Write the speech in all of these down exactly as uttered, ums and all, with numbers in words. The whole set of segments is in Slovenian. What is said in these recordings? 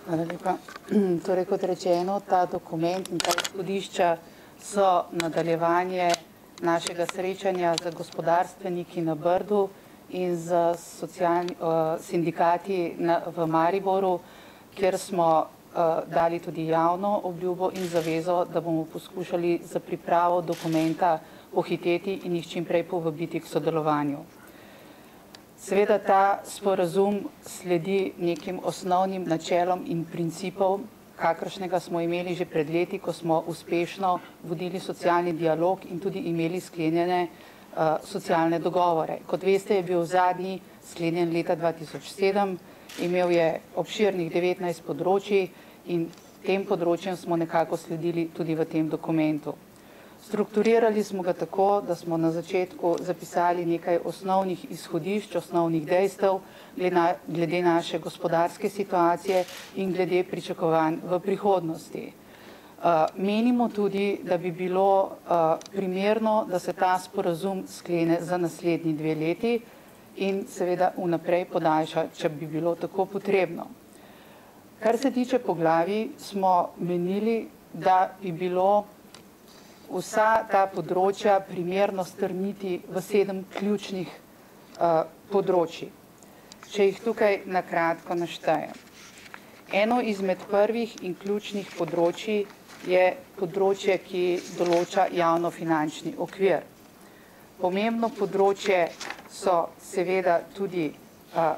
Hvala lepa. Torej, kot rečeno, ta dokument in ta izhodišča so nadaljevanje našega srečanja z gospodarstveniki na Brdu in z socialni, uh, sindikati na, v Mariboru, kjer smo uh, dali tudi javno obljubo in zavezo, da bomo poskušali za pripravo dokumenta pohiteti in jih čim prej povabiti k sodelovanju. Seveda ta sporazum sledi nekim osnovnim načelom in principom, kakršnega smo imeli že pred leti, ko smo uspešno vodili socialni dialog in tudi imeli sklenjene uh, socialne dogovore. Kot veste, je bil zadnji sklenjen leta dva tisoč sedem, imel je obširnih devetnajst področij in tem področjem smo nekako sledili tudi v tem dokumentu. Strukturirali smo ga tako, da smo na začetku zapisali nekaj osnovnih izhodišč, osnovnih dejstev glede naše gospodarske situacije in glede pričakovanj v prihodnosti. Menimo tudi, da bi bilo primerno, da se ta sporazum sklene za naslednji dve leti in seveda vnaprej podaljša, če bi bilo tako potrebno. Kar se tiče poglavij, smo menili, da bi bilo vsa ta področja primerno strniti v sedem ključnih uh, področij. Če jih tukaj na kratko naštejem. Eno izmed prvih in ključnih področij je področje, ki določa javnofinančni okvir. Pomembno področje so seveda tudi uh,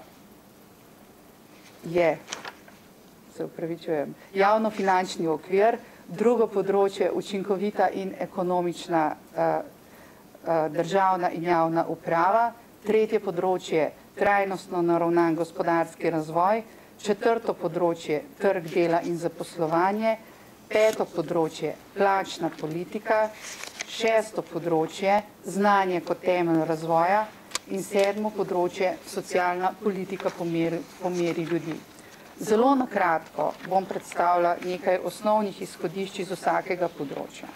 je, se upravičujem, javnofinančni okvir. Drugo področje, učinkovita in ekonomična uh, uh, državna in javna uprava. Tretje področje, trajnostno naravnan gospodarski razvoj. Četrto področje, trg dela in zaposlovanje. Peto področje, plačna politika. Šesto področje, znanje kot temelj razvoja. In sedmo področje, socialna politika po meri, po meri ljudi. Zelo na kratko bom predstavila nekaj osnovnih izhodišč iz vsakega področja.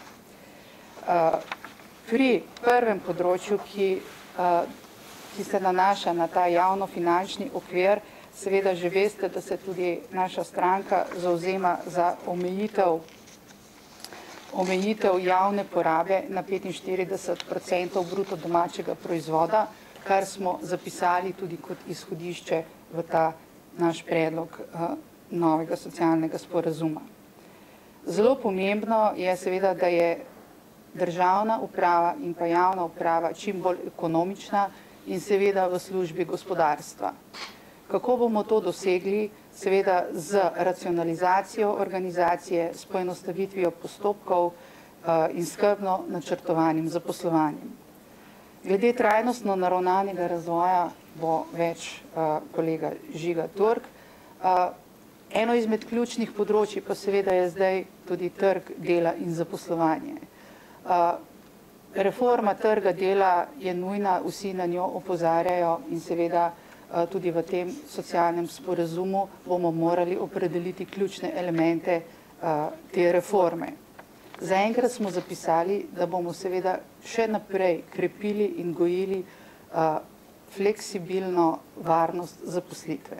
Pri prvem področju, ki, ki se nanaša na ta javnofinančni okvir, seveda že veste, da se tudi naša stranka zavzema za omejitev, omejitev javne porabe na petinštirideset odstotkov bruto domačega proizvoda, kar smo zapisali tudi kot izhodišče v ta naš predlog uh, novega socialnega sporazuma. Zelo pomembno je seveda, da je državna uprava in pa javna uprava čim bolj ekonomična in seveda v službi gospodarstva. Kako bomo to dosegli? Seveda z racionalizacijo organizacije, s poenostavitvijo postopkov uh, in skrbno načrtovanim zaposlovanjem. Glede trajnostno naravnanega razvoja bo več uh, kolega Žiga Turk. Uh, eno izmed ključnih področij pa seveda je zdaj tudi trg dela in zaposlovanje. Uh, reforma trga dela je nujna, vsi na njo opozarjajo in seveda uh, tudi v tem socialnem sporazumu bomo morali opredeliti ključne elemente uh, te reforme. Zaenkrat smo zapisali, da bomo seveda še naprej krepili in gojili uh, fleksibilno varnost zaposlitve.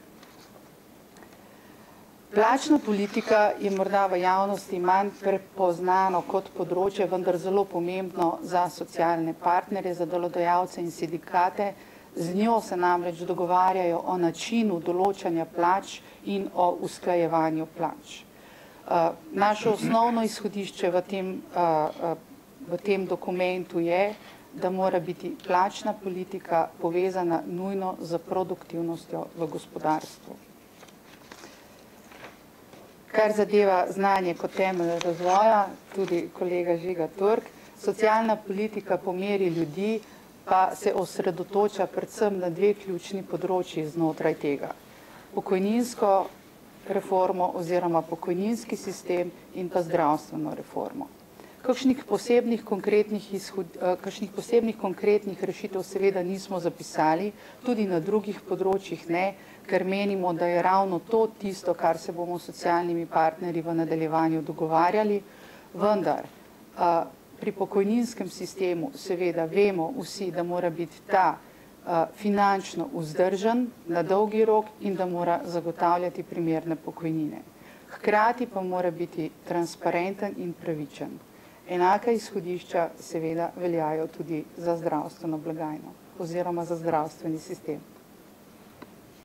Plačna politika je morda v javnosti manj prepoznano kot področje, vendar zelo pomembno za socialne partnerje, za delodajalce in sindikate. Z njo se namreč dogovarjajo o načinu določanja plač in o usklajevanju plač. Uh, naše osnovno izhodišče v tem, uh, uh, v tem dokumentu je, da mora biti plačna politika povezana nujno z produktivnostjo v gospodarstvu. Kar zadeva znanje kot temelj razvoja, tudi kolega Žiga Turk, socialna politika po meri ljudi pa se osredotoča predvsem na dve ključni področji znotraj tega. Pokojninsko reformo oziroma pokojninski sistem in pa zdravstveno reformo. Kakšnih posebnih konkretnih, izhod, kakšnih posebnih konkretnih rešitev seveda nismo zapisali, tudi na drugih področjih ne, ker menimo, da je ravno to tisto, kar se bomo s socialnimi partnerji v nadaljevanju dogovarjali, vendar pri pokojninskem sistemu seveda vemo vsi, da mora biti ta finančno vzdržen na dolgi rok in da mora zagotavljati primerne pokojnine. Hkrati pa mora biti transparenten in pravičen. Enaka izhodišča seveda veljajo tudi za zdravstveno blagajno oziroma za zdravstveni sistem.